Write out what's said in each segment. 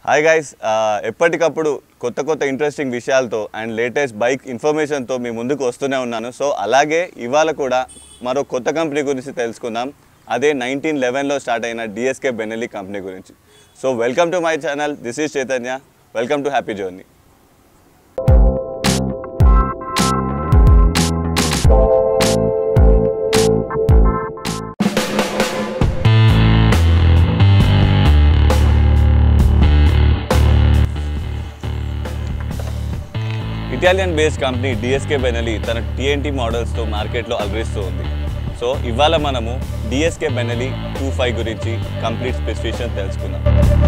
Hi guys, ఎప్పటికప్పుడు కొత్త interesting విషయాలతో అండ్ లేటెస్ట్ బైక్ ఇన్ఫర్మేషన్తో మీ ముందుకు వస్తూనే ఉన్నాను. సో అలాగే ఇవాళ కూడా మరో కొత్త కంపెనీ గురించి తెలుసుకుందాం. అదే 1911లో స్టార్ట్ అయిన DSK Benelli కంపెనీ గురించి. So welcome to my channel, this is Chaitanya. Welcome to happy journey. Italian based company DSK Benelli తన TNT మోడల్స్తో మార్కెట్లో అలరిస్తూ ఉంది. సో ఇవాళ మనము DSK Benelli 25 గురించి కంప్లీట్ స్పెసిఫికేషన్ తెలుసుకుందాం.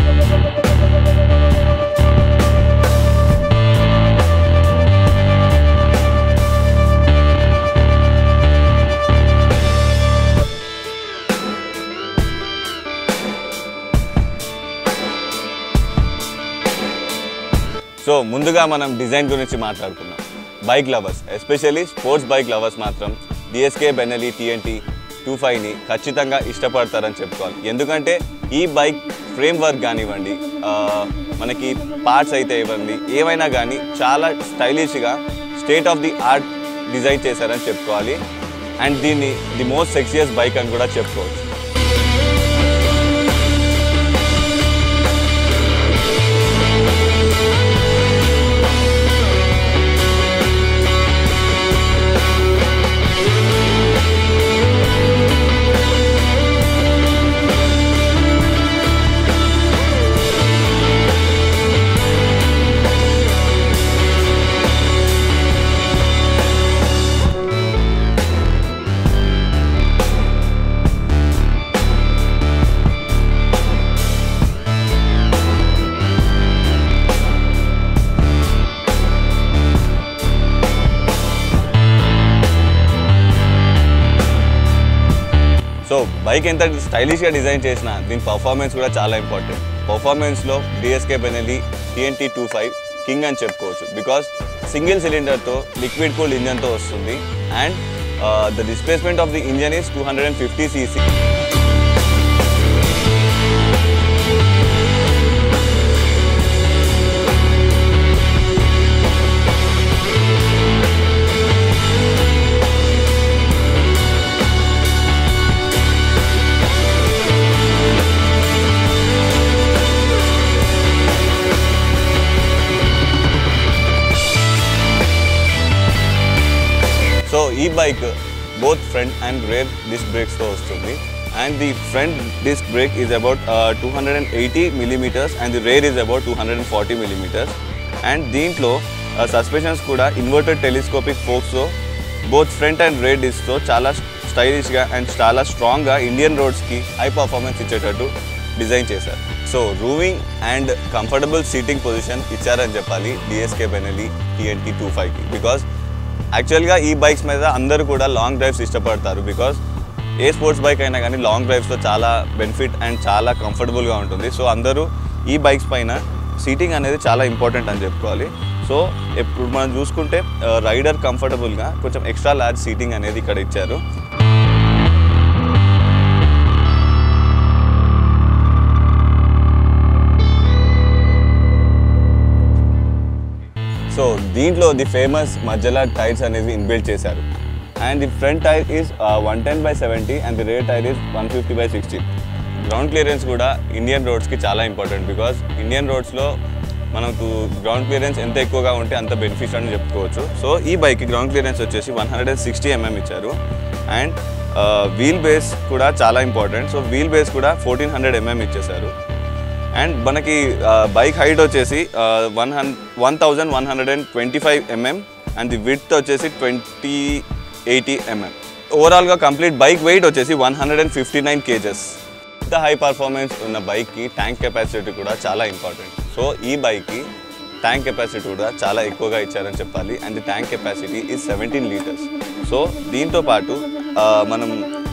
సో ముందుగా మనం డిజైన్ గురించి మాట్లాడుకుందాం. Bike lovers, especially sports bike lovers మాత్రం DSK Benelli TNT 25ని ఖచ్చితంగా ఇష్టపడతారని చెప్పుకోవాలి. ఎందుకంటే ఈ బైక్ ఫ్రేమ్ వర్క్ కానివ్వండి, మనకి పార్ట్స్ అయితే ఇవ్వండి, ఏమైనా కానీ చాలా స్టైలిష్గా state of the art design చేశారని చెప్పుకోవాలి. అండ్ దీన్ని ది మోస్ట్ సెక్సియస్ బైక్ అని కూడా చెప్పుకోవచ్చు. సో బైక్ ఎంత స్టైలిష్గా డిజైన్ చేసినా దీని పర్ఫార్మెన్స్ కూడా చాలా ఇంపార్టెంట్. పర్ఫార్మెన్స్లో DSK Benelli TNT 25 కింగ్ అని చెప్పుకోవచ్చు. బికాస్ సింగిల్ సిలిండర్తో లిక్విడ్ కూల్డ్ ఇంజన్తో వస్తుంది. And the displacement of the engine is 250 cc. So ఈ bike both front and rear disc బ్రేక్స్తో వస్తుంది. And the front disc brake is about 280 mm and the rear is about 240 mm. And దీంట్లో suspensions కూడా inverted telescopic ఫోక్స్తో both front and rear డిస్క్తో చాలా స్టైలిష్గా and చాలా స్ట్రాంగ్గా ఇండియన్ రోడ్స్కి హై పర్ఫార్మెన్స్ ఇచ్చేటట్టు డిజైన్ చేశారు. So roomy and comfortable seating position ఇచ్చారని చెప్పాలి DSK Benelli TNT 25కి. బికాస్ యాక్చువల్గా ఈ బైక్స్ మీద అందరూ కూడా లాంగ్ డ్రైవ్స్ ఇష్టపడతారు. బికాస్ ఏ స్పోర్ట్స్ బైక్ అయినా కానీ లాంగ్ డ్రైవ్స్లో చాలా బెనిఫిట్ అండ్ చాలా కంఫర్టబుల్గా ఉంటుంది. సో అందరూ ఈ బైక్స్ పైన సీటింగ్ అనేది చాలా ఇంపార్టెంట్ అని చెప్పుకోవాలి. సో ఇప్పుడు మనం చూసుకుంటే రైడర్ కంఫర్టబుల్గా కొంచెం ఎక్స్ట్రా లార్జ్ సీటింగ్ అనేది ఇక్కడ ఇచ్చారు. సో దీంట్లో ది ఫేమస్ మధ్యలో టైర్స్ అనేది ఇన్బిల్డ్ చేశారు. And the front tyre is 110/70 and the rear tyre is 150/60. Ground clearance కూడా ఇండియన్ రోడ్స్కి చాలా ఇంపార్టెంట్. బికాస్ ఇండియన్ రోడ్స్లో మనకు గ్రౌండ్ క్లియరెన్స్ ఎంత ఎక్కువగా ఉంటే అంత బెనిఫిట్ అని చెప్పుకోవచ్చు. సో ఈ బైక్కి గ్రౌండ్ క్లియరెన్స్ వచ్చేసి 160 mm ఇచ్చారు. అండ్ వీల్ బేస్ కూడా చాలా ఇంపార్టెంట్. సో వీల్ బేస్ కూడా 1400 mm ఇచ్చేశారు. అండ్ మనకి బైక్ హైట్ వచ్చేసి 1125 mm అండ్ ది విడ్త్ వచ్చేసి 2080 mm. ఓవరాల్గా కంప్లీట్ బైక్ వెయిట్ వచ్చేసి 159 kgs. ఇంత హై పర్ఫార్మెన్స్ ఉన్న బైక్కి ట్యాంక్ కెపాసిటీ కూడా చాలా ఇంపార్టెంట్. సో ఈ బైక్కి ట్యాంక్ కెపాసిటీ కూడా చాలా ఎక్కువగా ఇచ్చారని చెప్పాలి. And the tank capacity is 17 liters. So దీంతో పాటు మనం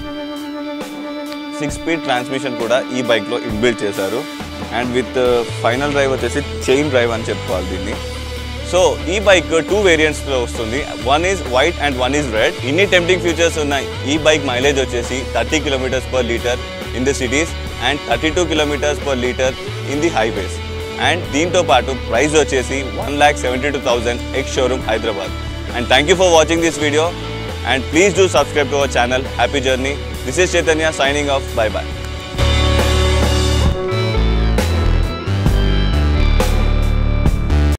6-speed ట్రాన్స్మిషన్ కూడా ఈ బైక్లో ఇన్బిల్డ్ చేశారు. అండ్ విత్ ఫైనల్ డ్రైవ్ వచ్చేసి చైన్ డ్రైవ్ అని చెప్పుకోవాలి దీన్ని. సో ఈ బైక్ 2 వేరియంట్స్లో వస్తుంది. One is white and one is red. ఇన్ని టెంప్టింగ్ ఫీచర్స్ ఉన్నాయి. ఈ బైక్ మైలేజ్ వచ్చేసి 30 km/L in the cities and 32 km/L in the highways. And దీంతో పాటు ప్రైస్ వచ్చేసి 1,72,000 ex showroom Hyderabad. And thank you for watching this video and please do subscribe to our channel. Happy journey. This is Chaitanya signing off. Bye bye.